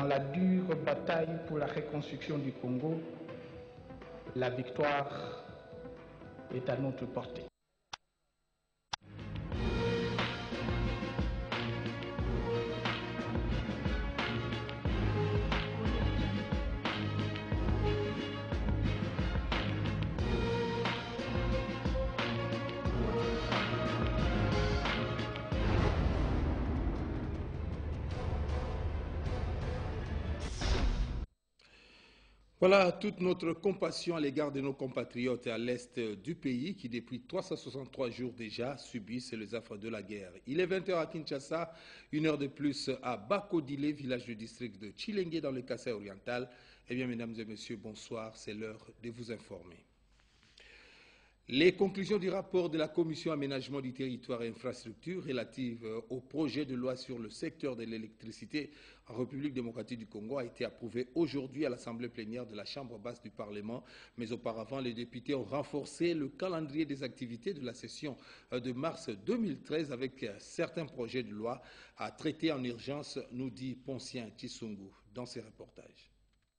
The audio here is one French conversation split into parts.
la dure bataille pour la reconstruction du Congo, la victoire est à notre portée. Voilà toute notre compassion à l'égard de nos compatriotes à l'est du pays qui, depuis 363 jours déjà, subissent les affres de la guerre. Il est 20h à Kinshasa, 1 heure de plus à Bakodile, village du district de Tchilenge dans le Kasaï oriental. Eh bien, mesdames et messieurs, bonsoir, c'est l'heure de vous informer. Les conclusions du rapport de la Commission aménagement du territoire et infrastructures relatives au projet de loi sur le secteur de l'électricité en République démocratique du Congo a été approuvée aujourd'hui à l'Assemblée plénière de la Chambre basse du Parlement. Mais auparavant, les députés ont renforcé le calendrier des activités de la session de mars 2013 avec certains projets de loi à traiter en urgence, nous dit Poncien Tshisungu dans ses reportages.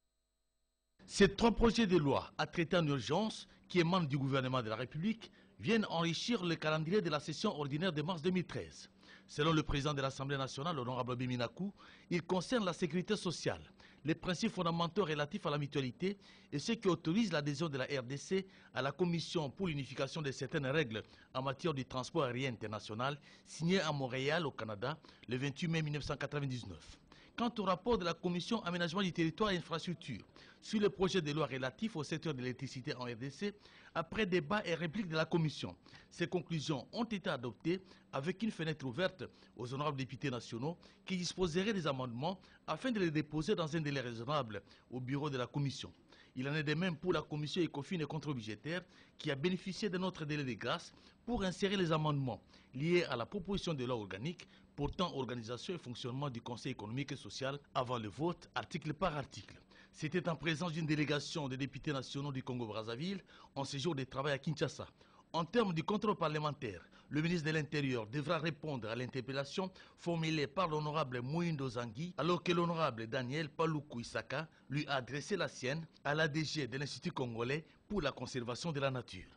Ces 3 projets de loi à traiter en urgence qui émanent du gouvernement de la République viennent enrichir le calendrier de la session ordinaire de mars 2013. Selon le président de l'Assemblée nationale, l'honorable Biminakou, il concerne la sécurité sociale, les principes fondamentaux relatifs à la mutualité et ce qui autorise l'adhésion de la RDC à la Commission pour l'unification de certaines règles en matière du transport aérien international, signée à Montréal, au Canada, le 28 mai 1999. Quant au rapport de la Commission aménagement du territoire et infrastructure sur le projet de loi relatif au secteur de l'électricité en RDC, après débat et réplique de la Commission, ces conclusions ont été adoptées avec une fenêtre ouverte aux honorables députés nationaux qui disposeraient des amendements afin de les déposer dans un délai raisonnable au bureau de la Commission. Il en est de même pour la Commission Ecofin et contre-budgétaire qui a bénéficié de notre délai de grâce pour insérer les amendements liés à la proposition de loi organique portant organisation et fonctionnement du Conseil économique et social avant le vote, article par article. C'était en présence d'une délégation des députés nationaux du Congo-Brazzaville en séjour de travail à Kinshasa. En termes du contrôle parlementaire, le ministre de l'Intérieur devra répondre à l'interpellation formulée par l'honorable Mouindo Zangui, alors que l'honorable Daniel Paluku Isaka lui a adressé la sienne à l'ADG de l'Institut congolais pour la conservation de la nature.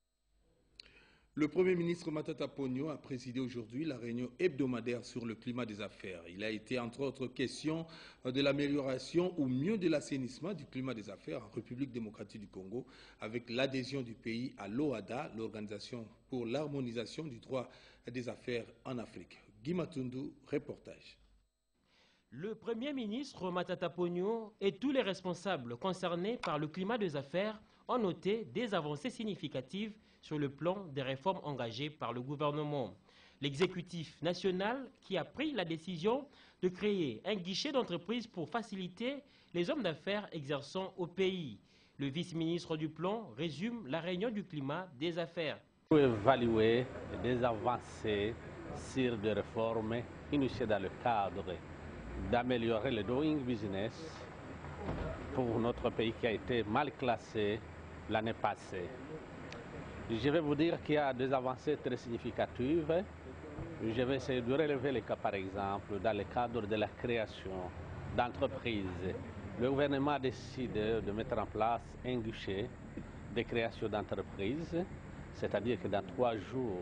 Le Premier ministre Matata Ponyo a présidé aujourd'hui la réunion hebdomadaire sur le climat des affaires. Il a été, entre autres questions, de l'amélioration ou mieux de l'assainissement du climat des affaires en République démocratique du Congo avec l'adhésion du pays à l'OADA, l'Organisation pour l'harmonisation du droit des affaires en Afrique. Guy Matundu, reportage. Le Premier ministre Matata Ponyo et tous les responsables concernés par le climat des affaires ont noté des avancées significatives sur le plan des réformes engagées par le gouvernement. L'exécutif national qui a pris la décision de créer un guichet d'entreprise pour faciliter les hommes d'affaires exerçant au pays. Le vice-ministre du plan résume la réunion du climat des affaires. Pour évaluer des avancées sur des réformes initiées dans le cadre d'améliorer le doing business pour notre pays qui a été mal classé l'année passée. Je vais vous dire qu'il y a des avancées très significatives. Je vais essayer de relever les cas, par exemple, dans le cadre de la création d'entreprises. Le gouvernement a décidé de mettre en place un guichet de création d'entreprises, c'est-à-dire que dans 3 jours,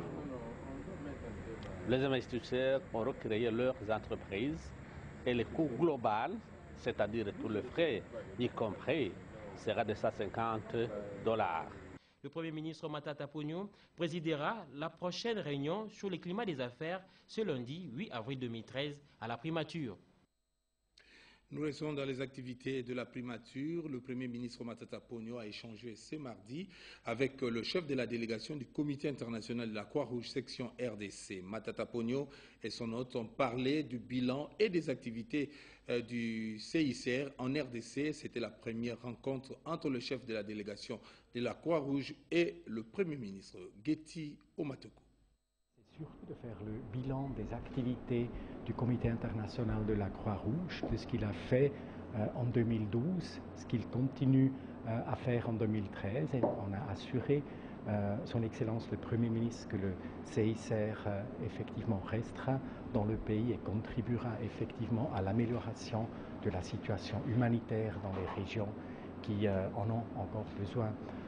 les investisseurs ont recréé leurs entreprises et le coût global, c'est-à-dire tous les frais y compris, sera de $150. Le Premier ministre Matata Ponyo présidera la prochaine réunion sur le climat des affaires ce lundi 8 avril 2013 à la primature. Nous restons dans les activités de la primature. Le Premier ministre Matata Ponyo a échangé ce mardi avec le chef de la délégation du Comité international de la Croix-Rouge section RDC. Matata Ponyo et son hôte ont parlé du bilan et des activités du CICR en RDC. C'était la première rencontre entre le chef de la délégation de la Croix-Rouge et le Premier ministre Getty Omatoko. Surtout de faire le bilan des activités du Comité international de la Croix-Rouge, de ce qu'il a fait en 2012, ce qu'il continue à faire en 2013. Et on a assuré son Excellence le Premier ministre que le CICR effectivement restera dans le pays et contribuera effectivement à l'amélioration de la situation humanitaire dans les régions qui en ont encore besoin.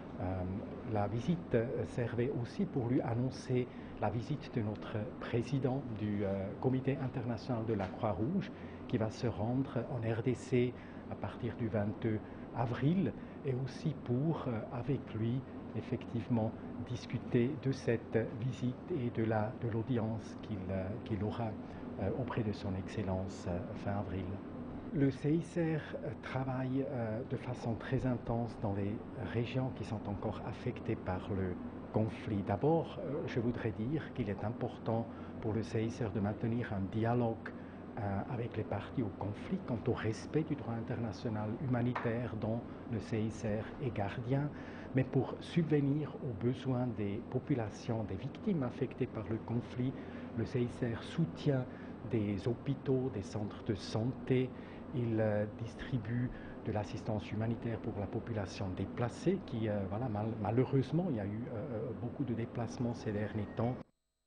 La visite servait aussi pour lui annoncer la visite de notre président du Comité international de la Croix-Rouge qui va se rendre en RDC à partir du 22 avril et aussi pour, avec lui, effectivement discuter de cette visite et de l'audience qu'il aura auprès de son Excellence fin avril. Le CICR travaille de façon très intense dans les régions qui sont encore affectées par le conflit. D'abord, je voudrais dire qu'il est important pour le CICR de maintenir un dialogue avec les parties au conflit quant au respect du droit international humanitaire dont le CICR est gardien, mais pour subvenir aux besoins des populations, des victimes affectées par le conflit, le CICR soutient des hôpitaux, des centres de santé. Il distribue de l'assistance humanitaire pour la population déplacée qui, voilà, malheureusement, il y a eu beaucoup de déplacements ces derniers temps.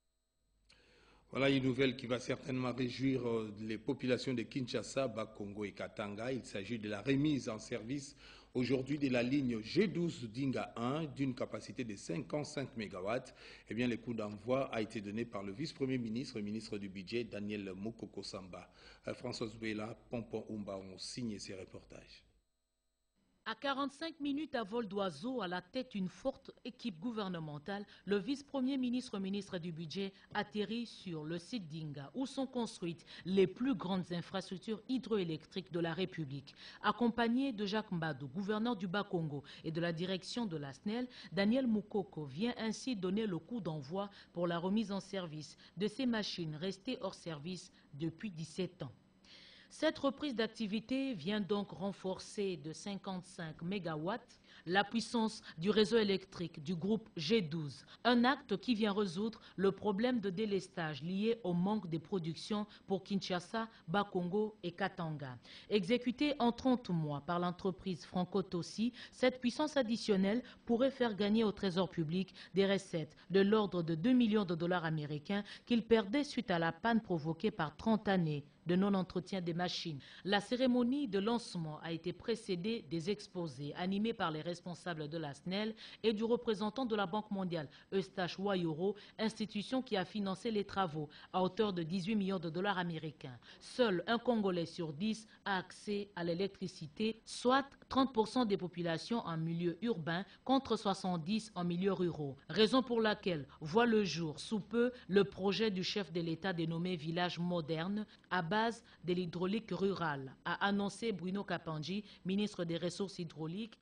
Voilà une nouvelle qui va certainement réjouir les populations de Kinshasa, Bas-Congo et Katanga. Il s'agit de la remise en service aujourd'hui de la ligne G12 Dinga 1 d'une capacité de 55 MW. Eh bien, le coup d'envoi a été donné par le vice-premier ministre, ministre du budget, Daniel Mokoko Samba. François Zouela, Pompon Oumba ont signé ces reportages. À 45 minutes à vol d'oiseau, à la tête d'une forte équipe gouvernementale, le vice-premier ministre, ministre du budget, atterrit sur le site d'Inga, où sont construites les plus grandes infrastructures hydroélectriques de la République. Accompagné de Jacques Mbadou, gouverneur du Bas-Congo, et de la direction de la SNEL, Daniel Mokoko vient ainsi donner le coup d'envoi pour la remise en service de ces machines restées hors service depuis 17 ans. Cette reprise d'activité vient donc renforcer de 55 MW la puissance du réseau électrique du groupe G12, un acte qui vient résoudre le problème de délestage lié au manque de production pour Kinshasa, Bas-Congo et Katanga. Exécutée en 30 mois par l'entreprise Franco-Tossi, cette puissance additionnelle pourrait faire gagner au trésor public des recettes de l'ordre de 2 millions de dollars américains qu'il perdait suite à la panne provoquée par 30 années de non-entretien des machines. La cérémonie de lancement a été précédée des exposés animés par les responsables de la SNEL et du représentant de la Banque mondiale, Eustache Wayoro, institution qui a financé les travaux à hauteur de 18 millions de dollars américains. Seul un Congolais sur 10 a accès à l'électricité, soit 30% des populations en milieu urbain contre 70% en milieu ruraux. Raison pour laquelle voit le jour sous peu le projet du chef de l'État dénommé Village moderne à base de l'hydraulique rurale, a annoncé Bruno Kapanji, ministre des Ressources hydrauliques.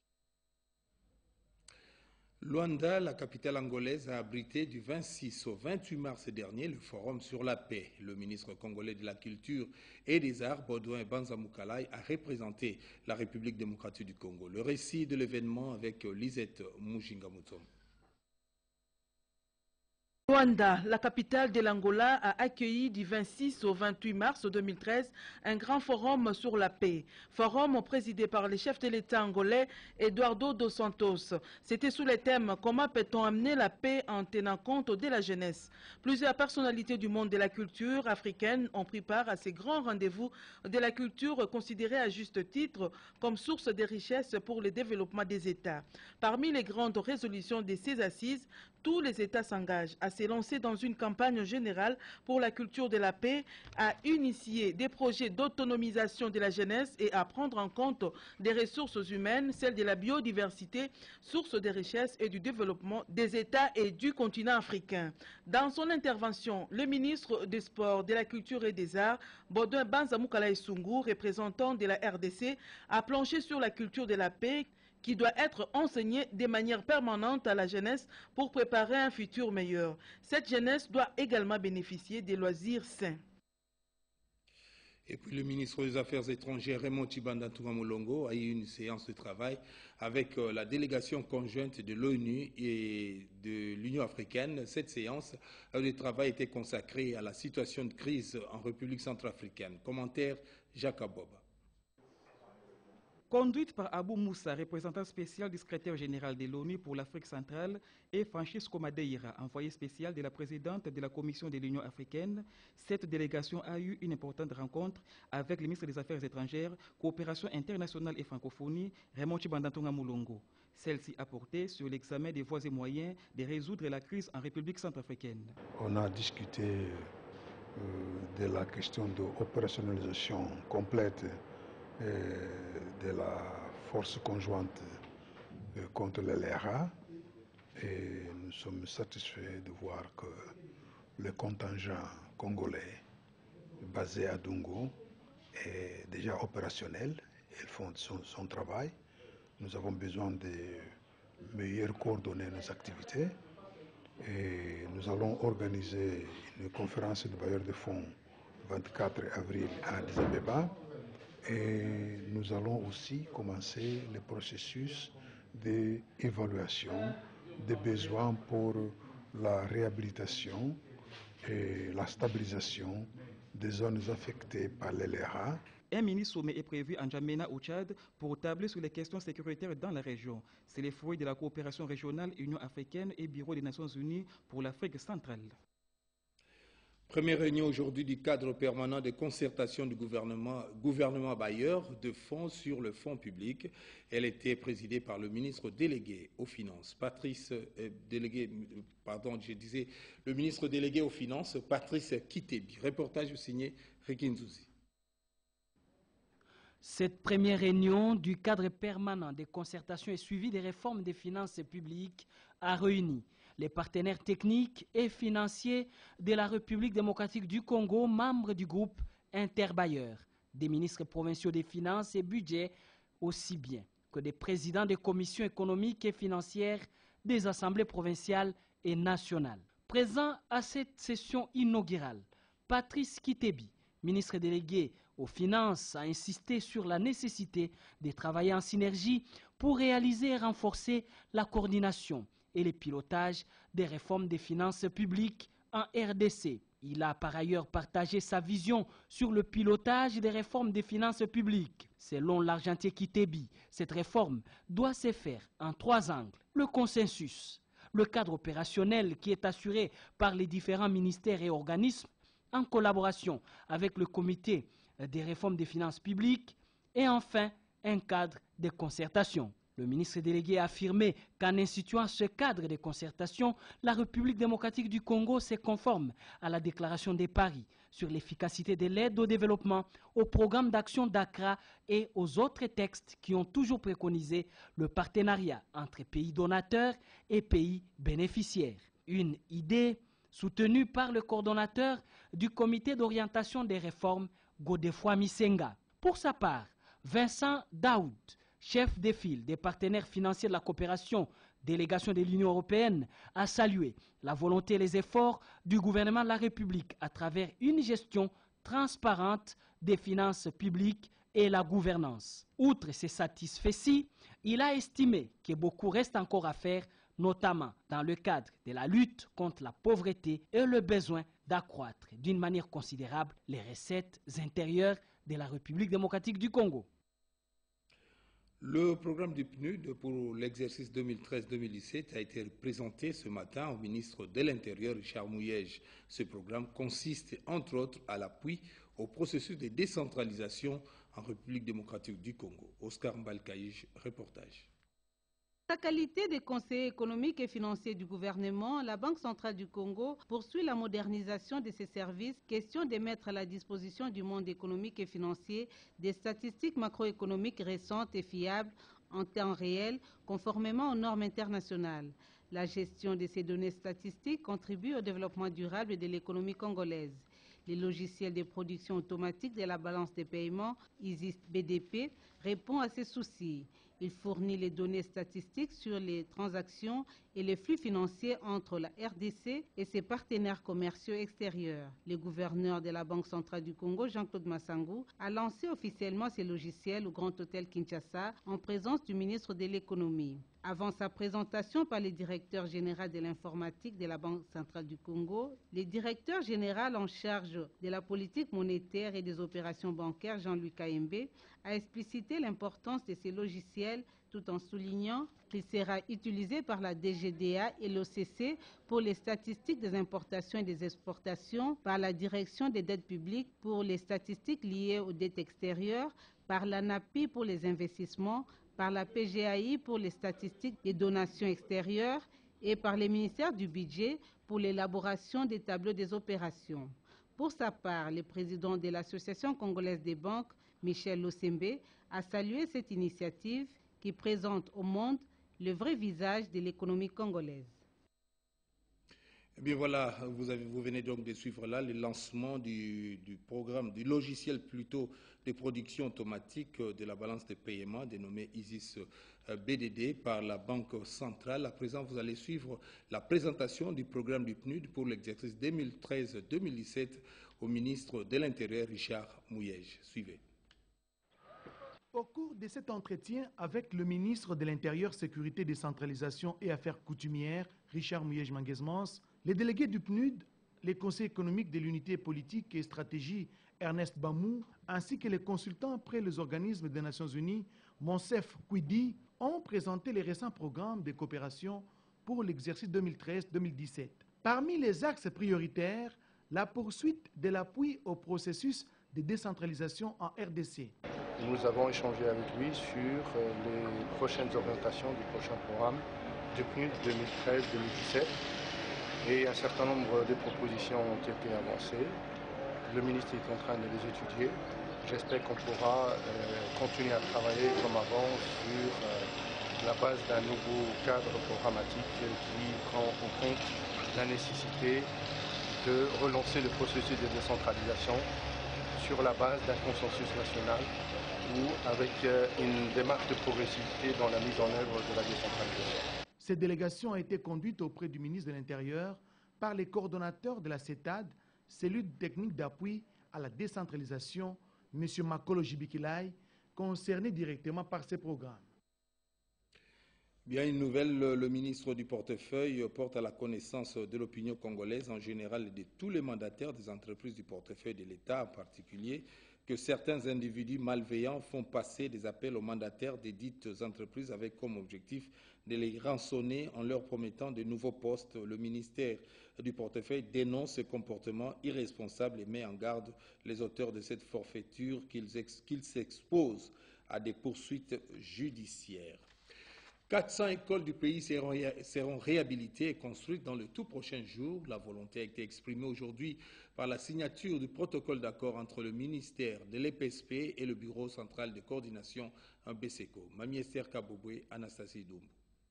Luanda, la capitale angolaise, a abrité du 26 au 28 mars dernier le Forum sur la paix. Le ministre congolais de la Culture et des Arts, Baudouin Banza Moukalai, a représenté la République démocratique du Congo. Le récit de l'événement avec Lisette Mujingamutom. Luanda, la capitale de l'Angola, a accueilli du 26 au 28 mars 2013 un grand forum sur la paix. Forum présidé par le chef de l'État angolais, Eduardo dos Santos. C'était sous le thème « Comment peut-on amener la paix en tenant compte de la jeunesse ?» Plusieurs personnalités du monde de la culture africaine ont pris part à ces grands rendez-vous de la culture considérés à juste titre comme source de richesse pour le développement des États. Parmi les grandes résolutions de ces assises, tous les États s'engagent à se lancer dans une campagne générale pour la culture de la paix, à initier des projets d'autonomisation de la jeunesse et à prendre en compte des ressources humaines, celles de la biodiversité, source de richesse et du développement des États et du continent africain. Dans son intervention, le ministre des Sports, de la Culture et des Arts, Baudouin Banza Moukalai Sungu, représentant de la RDC, a planché sur la culture de la paix qui doit être enseignée de manière permanente à la jeunesse pour préparer un futur meilleur. Cette jeunesse doit également bénéficier des loisirs sains. Et puis le ministre des Affaires étrangères, Raymond Tshibanda Tougamulongo, a eu une séance de travail avec la délégation conjointe de l'ONU et de l'Union africaine. Cette séance de travail était consacrée à la situation de crise en République centrafricaine. Commentaire Jacques Aboba. Conduite par Abou Moussa, représentant spécial du secrétaire général de l'ONU pour l'Afrique centrale, et Francisco Madeira, envoyé spécial de la présidente de la Commission de l'Union africaine, cette délégation a eu une importante rencontre avec le ministre des Affaires étrangères, coopération internationale et francophonie, Raymond Chibandantonga Moulongo. Celle-ci a porté sur l'examen des voies et moyens de résoudre la crise en République centrafricaine. On a discuté de la question de l'opérationnalisation complète de la force conjointe contre les LRA, et nous sommes satisfaits de voir que le contingent congolais basé à Dungu est déjà opérationnel. Ils font son travail. Nous avons besoin de mieux coordonner nos activités et nous allons organiser une conférence de bailleurs de fonds le 24 avril à Addis Abeba. Et nous allons aussi commencer le processus d'évaluation des besoins pour la réhabilitation et la stabilisation des zones affectées par les LRA. Un mini-sommet est prévu en N'Djamena au Tchad pour tabler sur les questions sécuritaires dans la région. C'est le fruit de la coopération régionale Union africaine et Bureau des Nations unies pour l'Afrique centrale. Première réunion aujourd'hui du cadre permanent de concertation du gouvernement bailleur de fonds sur le fonds public. Elle était présidée par le ministre délégué aux Finances, le ministre délégué aux Finances, Patrice Kitebi. Reportage signé Rikinzouzi. Cette première réunion du cadre permanent de concertation et suivi des réformes des finances publiques a réuni les partenaires techniques et financiers de la République démocratique du Congo, membres du groupe interbailleurs, des ministres provinciaux des finances et budget, aussi bien que des présidents des commissions économiques et financières des assemblées provinciales et nationales. Présent à cette session inaugurale, Patrice Kitebi, ministre délégué aux Finances, a insisté sur la nécessité de travailler en synergie pour réaliser et renforcer la coordination et le pilotage des réformes des finances publiques en RDC. Il a par ailleurs partagé sa vision sur le pilotage des réformes des finances publiques. Selon l'Argentier Kitebi, cette réforme doit se faire en 3 angles. Le consensus, le cadre opérationnel qui est assuré par les différents ministères et organismes en collaboration avec le comité des réformes des finances publiques, et enfin un cadre de concertation. Le ministre délégué a affirmé qu'en instituant ce cadre de concertation, la République démocratique du Congo se conforme à la déclaration de Paris sur l'efficacité de l'aide au développement, au programme d'action d'Accra et aux autres textes qui ont toujours préconisé le partenariat entre pays donateurs et pays bénéficiaires. Une idée soutenue par le coordonnateur du comité d'orientation des réformes, Godefroid Misenga. Pour sa part, Vincent Daoud, chef de file des partenaires financiers de la coopération, délégation de l'Union européenne, a salué la volonté et les efforts du gouvernement de la République à travers une gestion transparente des finances publiques et la gouvernance. Outre ces satisfecits, il a estimé que beaucoup reste encore à faire, notamment dans le cadre de la lutte contre la pauvreté et le besoin d'accroître d'une manière considérable les recettes intérieures de la République démocratique du Congo. Le programme du PNUD pour l'exercice 2013-2017 a été présenté ce matin au ministre de l'Intérieur, Richard Mouyej. Ce programme consiste, entre autres, à l'appui au processus de décentralisation en République démocratique du Congo. Oscar Mbalkaïj, reportage. Sa qualité de conseiller économique et financier du gouvernement, la Banque centrale du Congo poursuit la modernisation de ses services, question de mettre à la disposition du monde économique et financier des statistiques macroéconomiques récentes et fiables en temps réel, conformément aux normes internationales. La gestion de ces données statistiques contribue au développement durable de l'économie congolaise. Les logiciels de production automatique de la balance des paiements, ISIS BDP, répond à ces soucis. Il fournit les données statistiques sur les transactions et les flux financiers entre la RDC et ses partenaires commerciaux extérieurs. Le gouverneur de la Banque centrale du Congo, Jean-Claude Massangou, a lancé officiellement ces logiciels au Grand Hôtel Kinshasa en présence du ministre de l'économie. Avant sa présentation par le directeur général de l'informatique de la Banque centrale du Congo, le directeur général en charge de la politique monétaire et des opérations bancaires, Jean-Louis Kaembe, a explicité l'importance de ces logiciels tout en soulignant qu'il sera utilisé par la DGDA et l'OCC pour les statistiques des importations et des exportations, par la direction des dettes publiques pour les statistiques liées aux dettes extérieures, par l'ANAPI pour les investissements, par la PGAI pour les statistiques des donations extérieures et par les ministères du budget pour l'élaboration des tableaux des opérations. Pour sa part, le président de l'Association congolaise des banques, Michel Losembe, a salué cette initiative qui présente au monde le vrai visage de l'économie congolaise. Eh bien voilà, vous venez donc de suivre là le lancement du programme, du logiciel plutôt de production automatique de la balance des paiements dénommé ISIS BDD par la Banque centrale. À présent, vous allez suivre la présentation du programme du PNUD pour l'exercice 2013-2017 au ministre de l'Intérieur, Richard Mouyej. Suivez. Au cours de cet entretien avec le ministre de l'Intérieur, Sécurité, Décentralisation et Affaires coutumières, Richard Mouyej Manguesmans, les délégués du PNUD, les conseils économiques de l'unité politique et stratégie Ernest Bamou, ainsi que les consultants près les organismes des Nations Unies, Monsef Kwidi, ont présenté les récents programmes de coopération pour l'exercice 2013-2017. Parmi les axes prioritaires, la poursuite de l'appui au processus de décentralisation en RDC. Nous avons échangé avec lui sur les prochaines orientations du prochain programme du PNUD 2013-2017 et un certain nombre de propositions ont été avancées. Le ministre est en train de les étudier. J'espère qu'on pourra continuer à travailler comme avant sur la base d'un nouveau cadre programmatique qui prend en compte la nécessité de relancer le processus de décentralisation sur la base d'un consensus national ou avec une démarche de progressivité dans la mise en œuvre de la décentralisation. Cette délégation a été conduite auprès du ministre de l'Intérieur par les coordonnateurs de la CETAD, cellule technique d'appui à la décentralisation, M. Makolo Jibikilai, concerné directement par ces programmes. Bien, une nouvelle, le ministre du portefeuille porte à la connaissance de l'opinion congolaise en général et de tous les mandataires des entreprises du portefeuille de l'État en particulier que certains individus malveillants font passer des appels aux mandataires des dites entreprises avec comme objectif de les rançonner en leur promettant de nouveaux postes. Le ministère du portefeuille dénonce ce comportement irresponsable et met en garde les auteurs de cette forfaiture qu'ils s'exposent à des poursuites judiciaires. 400 écoles du pays seront réhabilitées et construites dans le tout prochain jour. La volonté a été exprimée aujourd'hui par la signature du protocole d'accord entre le ministère de l'EPSP et le Bureau central de coordination BSECO. Mamie Esther Kabobwe, Anastasie Doumbo.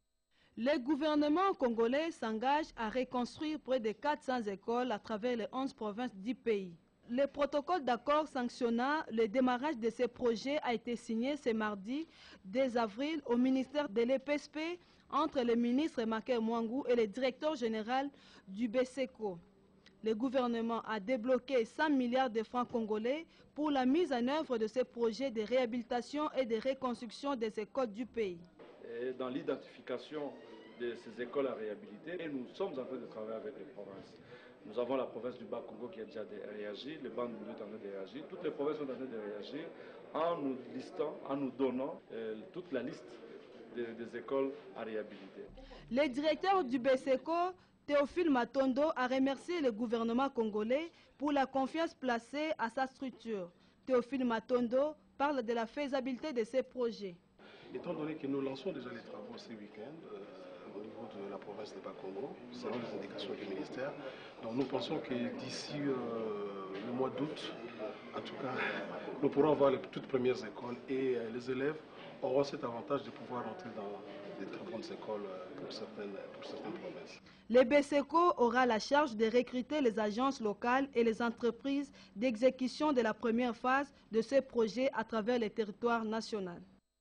Le gouvernement congolais s'engage à reconstruire près de 400 écoles à travers les 11 provinces du pays. Le protocole d'accord sanctionnant le démarrage de ces projets a été signé ce mardi 2 avril au ministère de l'EPSP entre le ministre Maké Mwangou et le directeur général du BSECO. Le gouvernement a débloqué 100 milliards de francs congolais pour la mise en œuvre de ces projets de réhabilitation et de reconstruction des écoles du pays. Et dans l'identification de ces écoles à réhabiliter, et nous sommes en train de travailler avec les provinces. Nous avons la province du Bas-Congo qui a déjà réagi, le Ban est en train de réagir, toutes les provinces sont en train de réagir en nous listant, en nous donnant toute la liste des écoles à réhabiliter. Le directeur du BSECO, Théophile Matondo, a remercié le gouvernement congolais pour la confiance placée à sa structure. Théophile Matondo parle de la faisabilité de ces projets. Étant donné que nous lançons déjà les travaux ce week-end au niveau de la province de Bas-Congo, selon les indications du ministère, donc nous pensons que d'ici le mois d'août, en tout cas, nous pourrons avoir les toutes premières écoles et les élèves auront cet avantage de pouvoir entrer dans des très bonnes écoles pour certaines provinces. Le BSECO aura la charge de recruter les agences locales et les entreprises d'exécution de la première phase de ce projet à travers le territoire national.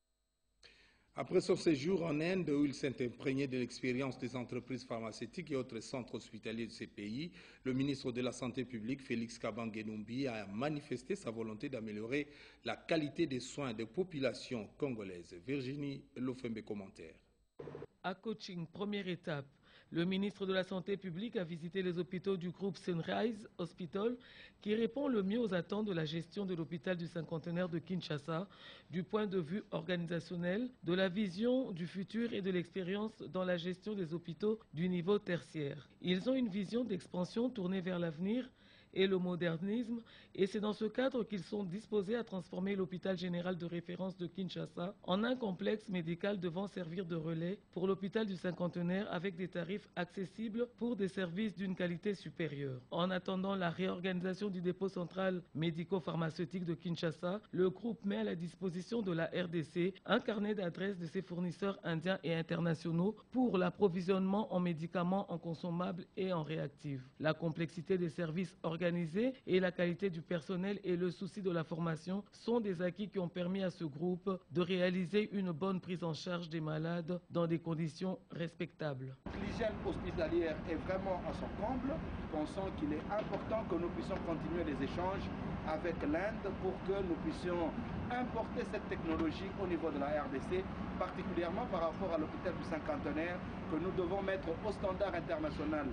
Après son séjour en Inde, où il s'est imprégné de l'expérience des entreprises pharmaceutiques et autres centres hospitaliers de ces pays, le ministre de la Santé publique, Félix Kabange-Numbi, a manifesté sa volonté d'améliorer la qualité des soins des populations congolaises. Virginie Lofembe, commentaire. À Coaching, première étape, le ministre de la Santé publique a visité les hôpitaux du groupe Sunrise Hospital qui répond le mieux aux attentes de la gestion de l'hôpital du cinquantenaire de Kinshasa du point de vue organisationnel, de la vision du futur et de l'expérience dans la gestion des hôpitaux du niveau tertiaire. Ils ont une vision d'expansion tournée vers l'avenir et le modernisme, et c'est dans ce cadre qu'ils sont disposés à transformer l'hôpital général de référence de Kinshasa en un complexe médical devant servir de relais pour l'hôpital du cinquantenaire avec des tarifs accessibles pour des services d'une qualité supérieure. En attendant la réorganisation du dépôt central médico-pharmaceutique de Kinshasa, le groupe met à la disposition de la RDC un carnet d'adresses de ses fournisseurs indiens et internationaux pour l'approvisionnement en médicaments, en consommables et en réactifs. La complexité des services organisés et la qualité du personnel et le souci de la formation sont des acquis qui ont permis à ce groupe de réaliser une bonne prise en charge des malades dans des conditions respectables. L'hygiène hospitalière est vraiment à son comble. Pensons qu'il est important que nous puissions continuer les échanges avec l'Inde pour que nous puissions importer cette technologie au niveau de la RDC, particulièrement par rapport à l'hôpital du cinquantenaire que nous devons mettre au standard international.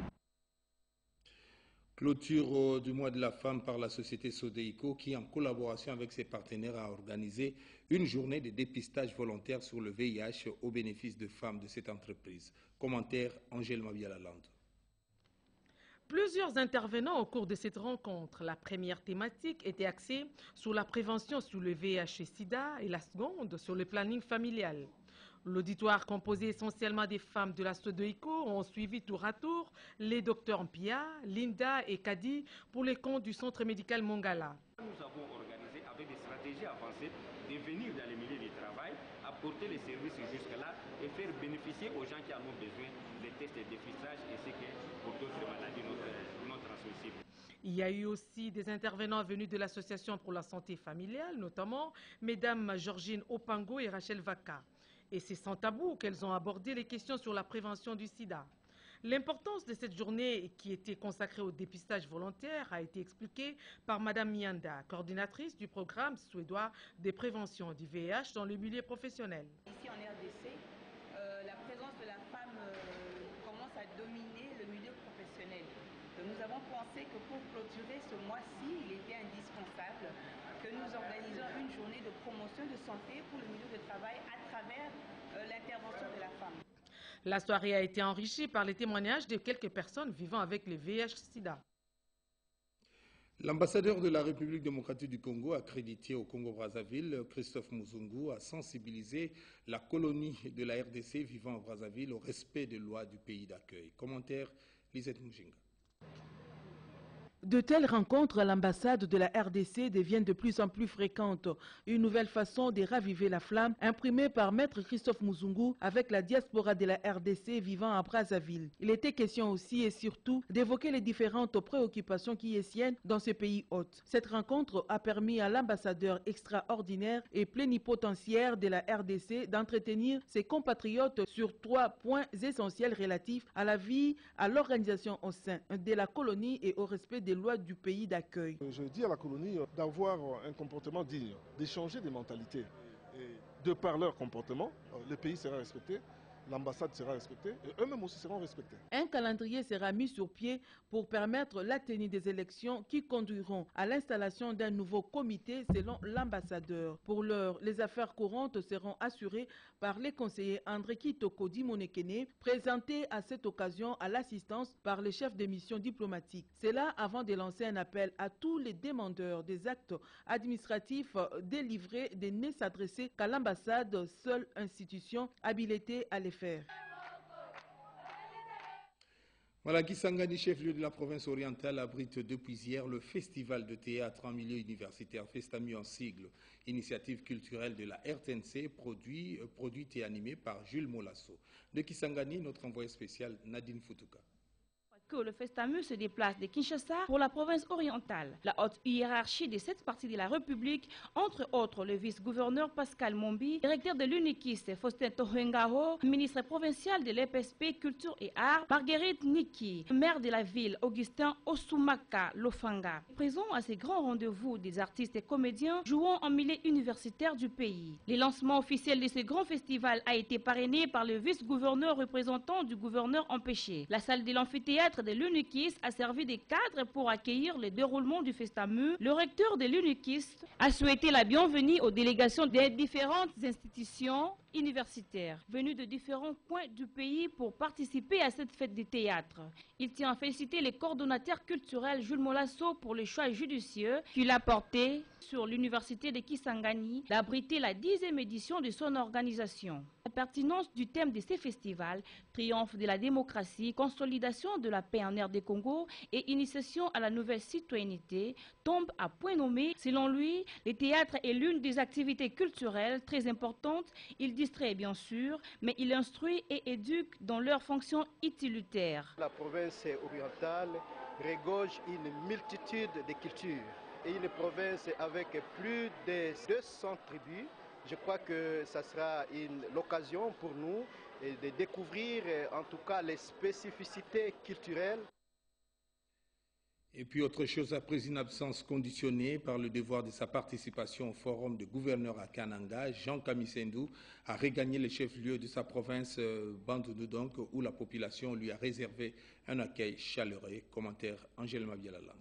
Clôture du mois de la femme par la société Sodeïco qui, en collaboration avec ses partenaires, a organisé une journée de dépistage volontaire sur le VIH au bénéfice de femmes de cette entreprise. Commentaire Angèle Mabialalande. Plusieurs intervenants au cours de cette rencontre. La première thématique était axée sur la prévention sur le VIH et SIDA et la seconde sur le planning familial. L'auditoire composé essentiellement des femmes de la Sodeïco ont suivi tour à tour les docteurs Mpia, Linda et Kadi pour les comptes du centre médical Mongala. Nous avons organisé avec des stratégies avancées de venir dans les milieux du travail, apporter les services jusque-là et faire bénéficier aux gens qui en ont besoin des tests de dépistage ainsi que pour d'autres maladies non transmissibles. Il y a eu aussi des intervenants venus de l'Association pour la santé familiale, notamment Mesdames Georgine Opango et Rachel Vaka. Et c'est sans tabou qu'elles ont abordé les questions sur la prévention du sida. L'importance de cette journée qui était consacrée au dépistage volontaire a été expliquée par Madame Mianda, coordinatrice du programme suédois de prévention du VIH dans le milieu professionnel. Ici en RDC, la présence de la femme commence à dominer le milieu professionnel. Donc nous avons pensé que pour clôturer ce mois-ci, il était indispensable que nous organisions une journée de promotion de santé pour le milieu de travail à travers l'intervention de la femme. La soirée a été enrichie par les témoignages de quelques personnes vivant avec le VIH-Sida. L'ambassadeur de la République démocratique du Congo, accrédité au Congo-Brazzaville, Christophe Muzungu, a sensibilisé la colonie de la RDC vivant au Brazzaville au respect des lois du pays d'accueil. Commentaire, Lisette Mujinga. De telles rencontres à l'ambassade de la RDC deviennent de plus en plus fréquentes. Une nouvelle façon de raviver la flamme imprimée par Maître Christophe Muzungu avec la diaspora de la RDC vivant à Brazzaville. Il était question aussi et surtout d'évoquer les différentes préoccupations qui y siennent dans ce pays hôte. Cette rencontre a permis à l'ambassadeur extraordinaire et plénipotentiaire de la RDC d'entretenir ses compatriotes sur 3 points essentiels relatifs à la vie, à l'organisation au sein de la colonie et au respect des lois du pays d'accueil. Je dis à la colonie d'avoir un comportement digne, d'échanger des mentalités. Et de par leur comportement, le pays sera respecté, l'ambassade sera respectée et eux-mêmes aussi seront respectés. Un calendrier sera mis sur pied pour permettre la tenue des élections qui conduiront à l'installation d'un nouveau comité selon l'ambassadeur. Pour l'heure, les affaires courantes seront assurées par les conseillers André Kitoko Dimonekene, présentés à cette occasion à l'assistance par les chefs des missions diplomatiques. C'est là avant de lancer un appel à tous les demandeurs des actes administratifs délivrés de ne s'adresser qu'à l'ambassade, seule institution habilitée à les faire. Voilà, Kisangani, chef-lieu de la province orientale, abrite depuis hier le festival de théâtre en milieu universitaire Festami en sigle, initiative culturelle de la RTNC, produite et animée par Jules Molasso. De Kisangani, notre envoyé spécial Nadine Futuka. que le FESTAMU se déplace de Kinshasa pour la province orientale. La haute hiérarchie de cette partie de la République, entre autres le vice-gouverneur Pascal Mombi, directeur de l'UNIKIS Faustin Tohengao, ministre provincial de l'EPSP Culture et Arts, Marguerite Niki, maire de la ville Augustin Osumaka Lofanga. Présent à ces grands rendez-vous des artistes et comédiens jouant en milieu universitaire du pays. Le lancement officiel de ce grand festival a été parrainé par le vice-gouverneur représentant du gouverneur empêché. La salle de l'amphithéâtre de l'UNIKIS a servi de cadre pour accueillir le déroulement du FESTAMU. Le recteur de l'UNIKIS a souhaité la bienvenue aux délégations des différentes institutions universitaires venus de différents coins du pays pour participer à cette fête du théâtre. Il tient à féliciter le coordonnateur culturel Jules Molasso pour le choix judicieux qu'il a porté sur l'université de Kisangani d'abriter la 10e édition de son organisation. La pertinence du thème de ces festivals, triomphe de la démocratie, consolidation de la paix en RD Congo et initiation à la nouvelle citoyenneté, tombe à point nommé. Selon lui, le théâtre est l'une des activités culturelles très importantes. Il distrait bien sûr, mais il instruit et éduque dans leurs fonctions utilitaires. La province orientale regorge une multitude de cultures et une province avec plus de 200 tribus. Je crois que ça sera l'occasion pour nous de découvrir en tout cas les spécificités culturelles. Et puis autre chose, après une absence conditionnée par le devoir de sa participation au forum de gouverneurs à Kananga, Jean Kamisendou a regagné le chef-lieu de sa province Bandundu, donc, où la population lui a réservé un accueil chaleureux. Commentaire Angèle Mabialalande.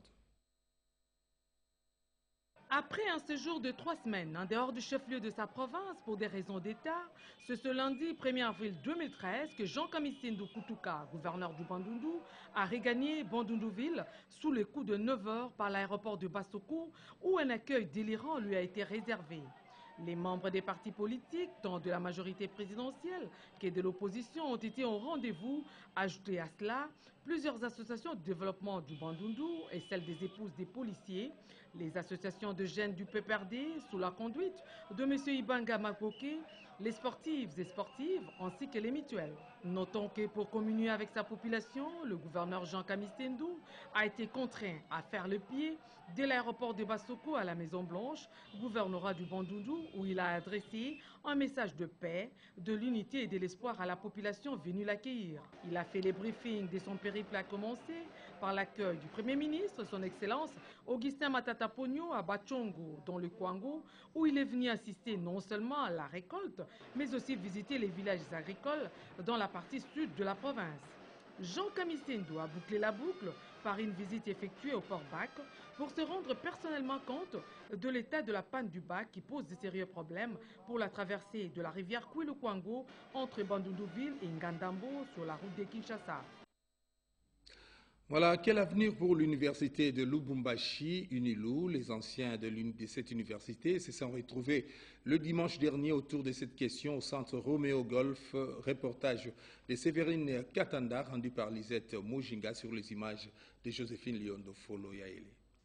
Après un séjour de 3 semaines en dehors du chef-lieu de sa province pour des raisons d'État, c'est ce lundi 1er avril 2013 que Jean Kamisendou Kutuka, gouverneur du Bandundu, a regagné Bandundu-ville sous les coups de 9 heures par l'aéroport de Bassoko où un accueil délirant lui a été réservé. Les membres des partis politiques, tant de la majorité présidentielle que de l'opposition, ont été au rendez-vous. Ajouté à cela, plusieurs associations de développement du Bandundu et celles des épouses des policiers, les associations de jeunes du PPRD sous la conduite de M. Ibanga Makoke, les sportives et sportives ainsi que les mutuelles. Notons que pour communier avec sa population, le gouverneur Jean Kamisendou a été contraint à faire le pied de l'aéroport de Bassoko à la Maison Blanche, gouvernorat du Bandundu, où il a adressé un message de paix, de l'unité et de l'espoir à la population venue l'accueillir. Il a fait les briefings de son périple à commencer par l'accueil du Premier ministre, son Excellence Augustin Matata Ponyo à Bachongo, dans le Kwango, où il est venu assister non seulement à la récolte, mais aussi visiter les villages agricoles dans la partie sud de la province. Jean Kamisendou a bouclé la boucle par une visite effectuée au port Bac pour se rendre personnellement compte de l'état de la panne du bac qui pose de sérieux problèmes pour la traversée de la rivière Kouilou-Kwango entre Bandundu-ville et Ngandambo sur la route de Kinshasa. Voilà, quel avenir pour l'université de Lubumbashi, UNILU. Les anciens de cette université se sont retrouvés le dimanche dernier autour de cette question au centre Roméo Golf. Reportage de Séverine Katanda rendu par Lisette Mojinga sur les images de Joséphine Liondo Folo Yaeli.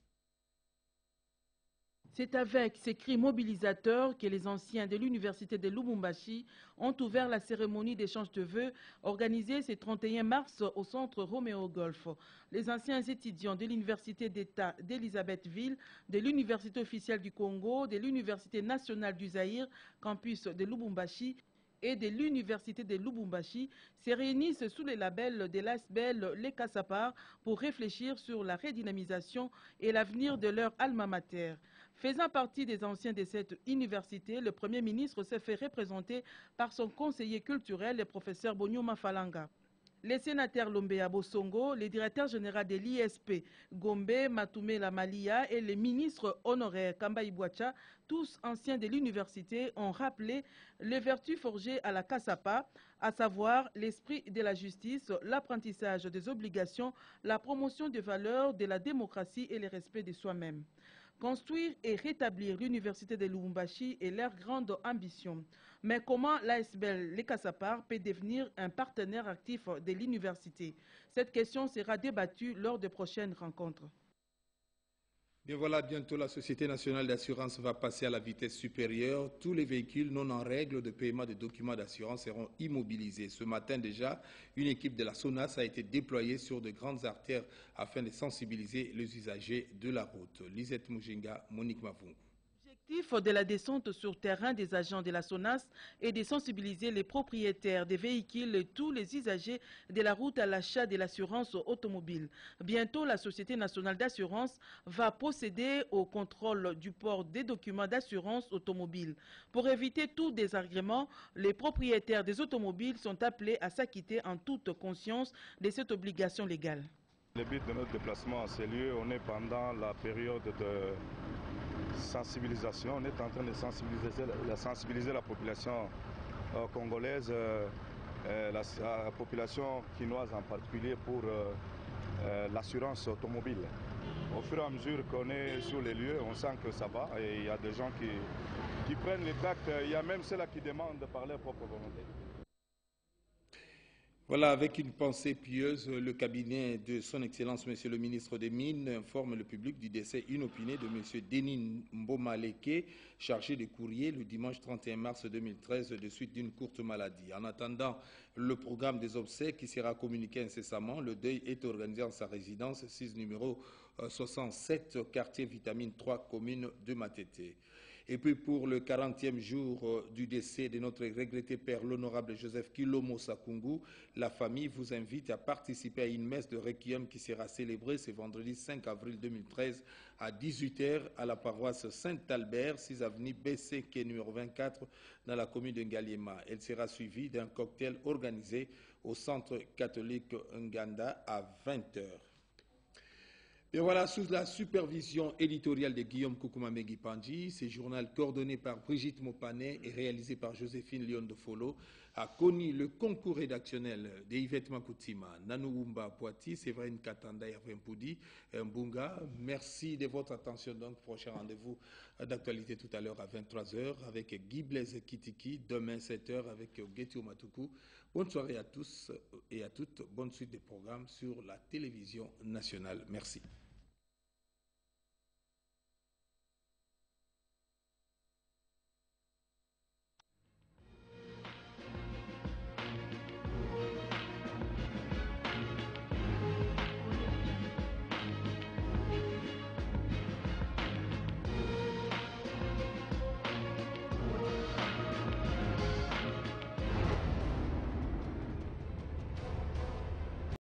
C'est avec ces cris mobilisateurs que les anciens de l'université de Lubumbashi ont ouvert la cérémonie d'échange de vœux organisée ce 31 mars au centre Roméo Golf. Les anciens étudiants de l'université d'État d'Elisabethville, de l'université officielle du Congo, de l'université nationale du Zaïre, campus de Lubumbashi, et de l'université de Lubumbashi se réunissent sous le label de l'ASBEL Les Kassapar pour réfléchir sur la redynamisation et l'avenir de leur alma mater. Faisant partie des anciens de cette université, le Premier ministre s'est fait représenter par son conseiller culturel, le professeur Bonyoma Falanga. Les sénateurs Lombea Bosongo, le directeur général de l'ISP, Gombe Matoumé Lamalia et le ministre honoraire Kamba Ibouacha, tous anciens de l'université, ont rappelé les vertus forgées à la Kassapa, à savoir l'esprit de la justice, l'apprentissage des obligations, la promotion des valeurs de la démocratie et le respect de soi-même. Construire et rétablir l'université de Lubumbashi est leur grande ambition. Mais comment l'ASBEL Les Kassapar peut devenir un partenaire actif de l'université? Cette question sera débattue lors des prochaines rencontres. Bien voilà, bientôt la Société nationale d'assurance va passer à la vitesse supérieure. Tous les véhicules non en règle de paiement des documents d'assurance seront immobilisés. Ce matin déjà, une équipe de la SONAS a été déployée sur de grandes artères afin de sensibiliser les usagers de la route. Lisette Mujinga, Monique Mavungu. L'objectif de la descente sur terrain des agents de la SONAS est de sensibiliser les propriétaires des véhicules et tous les usagers de la route à l'achat de l'assurance automobile. Bientôt, la Société nationale d'assurance va procéder au contrôle du port des documents d'assurance automobile. Pour éviter tout désagrément, les propriétaires des automobiles sont appelés à s'acquitter en toute conscience de cette obligation légale. Le but de notre déplacement à ces lieux, on est pendant la période de sensibilisation. On est en train de sensibiliser la population congolaise, la population quinoise en particulier pour l'assurance automobile. Au fur et à mesure qu'on est sur les lieux, on sent que ça va et il y a des gens qui prennent les tracts. Il y a même ceux-là qui demandent par leur propre volonté. Voilà, avec une pensée pieuse, le cabinet de son Excellence, Monsieur le ministre des Mines, informe le public du décès inopiné de Monsieur Denis Mbomaleke, chargé de courrier le dimanche 31 mars 2013 de suite d'une courte maladie. En attendant le programme des obsèques qui sera communiqué incessamment, le deuil est organisé en sa résidence 6 numéro 67, quartier Vitamine 3, commune de Matete. Et puis pour le 40e jour du décès de notre regretté père, l'honorable Joseph Kilomo Sakungu, la famille vous invite à participer à une messe de requiem qui sera célébrée ce vendredi 5 avril 2013 à 18h à la paroisse Saint-Albert, 6 avenue BCK numéro 24 dans la commune de Ngaliema. Elle sera suivie d'un cocktail organisé au centre catholique Nganda à 20h. Et voilà, sous la supervision éditoriale de Guillaume Koukoumamegui Pandji, ce journal coordonné par Brigitte Mopanet et réalisé par Joséphine Lyon de Folo a connu le concours rédactionnel de Yvette Makoutima, Nanouumba Poiti, Séverine Katanda, Hervé Mpoudi, Mbunga. Merci de votre attention. Donc, prochain rendez-vous d'actualité tout à l'heure à 23h avec Guy Blaise Kitiki, demain 7h avec Getio Matuku. Bonne soirée à tous et à toutes. Bonne suite des programmes sur la télévision nationale. Merci.